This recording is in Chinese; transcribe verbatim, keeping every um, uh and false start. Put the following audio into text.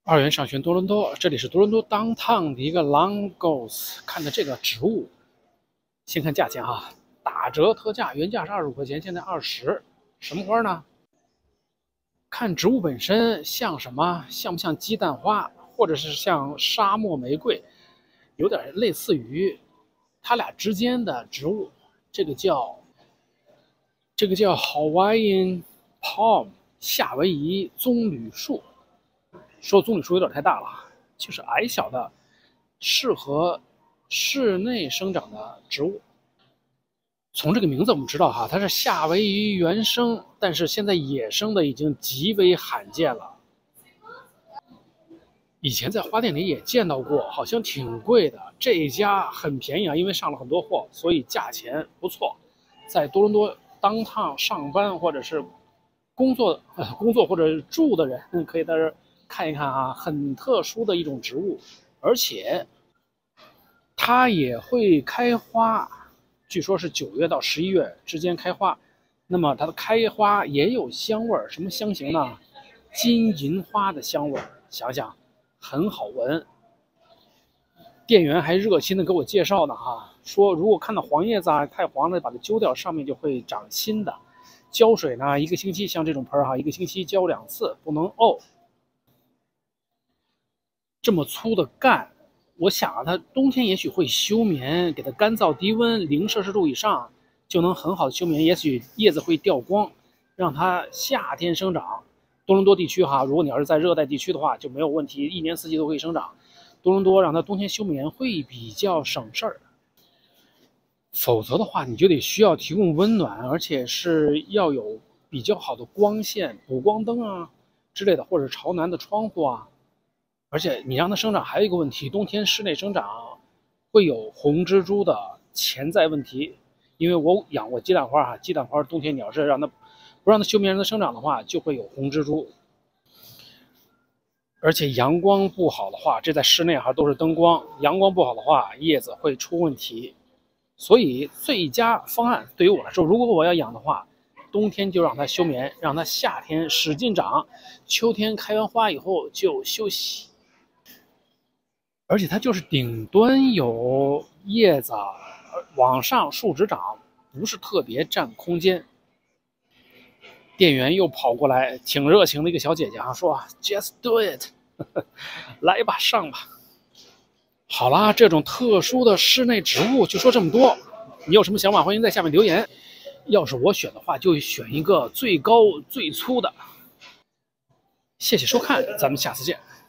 二元上旬多伦多，这里是多伦多 downtown 的一个 Longos。看的这个植物，先看价钱哈，打折特价，原价是二十五块钱，现在二十。什么花呢？看植物本身像什么？像不像鸡蛋花，或者是像沙漠玫瑰？有点类似于它俩之间的植物。这个叫这个叫 Hawaiian Palm 夏威夷棕榈树。说棕榈树有点太大了，就是矮小的，适合室内生长的植物。从这个名字我们知道哈，它是夏威夷原生，但是现在野生的已经极为罕见了。以前在花店里也见到过，好像挺贵的。这一家很便宜啊，因为上了很多货，所以价钱不错。在多伦多 downtown 上班或者是工作、呃、工作或者住的人，可以在这儿看一看啊，很特殊的一种植物，而且它也会开花，据说是九月到十一月之间开花。那么它的开花也有香味儿，什么香型呢？金银花的香味儿，想想很好闻。店员还热心的给我介绍呢哈，说如果看到黄叶子啊太黄了，把它揪掉，上面就会长新的。浇水呢，一个星期，像这种盆哈，一个星期浇两次，不能沤。这么粗的干，我想啊，它冬天也许会休眠，给它干燥低温零摄氏度以上，就能很好的休眠。也许叶子会掉光，让它夏天生长。多伦多地区哈，如果你要是在热带地区的话，就没有问题，一年四季都可以生长。多伦多让它冬天休眠会比较省事儿，否则的话，你就得需要提供温暖，而且是要有比较好的光线、补光灯啊之类的，或者朝南的窗户啊。而且你让它生长还有一个问题，冬天室内生长会有红蜘蛛的潜在问题。因为我养过鸡蛋花哈，鸡蛋花冬天你要是让它不让它休眠让它生长的话，就会有红蜘蛛。而且阳光不好的话，这在室内哈都是灯光，阳光不好的话，叶子会出问题。所以最佳方案对于我来说，如果我要养的话，冬天就让它休眠，让它夏天使劲长，秋天开完花以后就休息。而且它就是顶端有叶子，往上竖直长，不是特别占空间。店员又跑过来，挺热情的一个小姐姐啊，说 "Just do it， 来吧，上吧。"好啦，这种特殊的室内植物就说这么多，你有什么想法，欢迎在下面留言。要是我选的话，就选一个最高最粗的。谢谢收看，咱们下次见。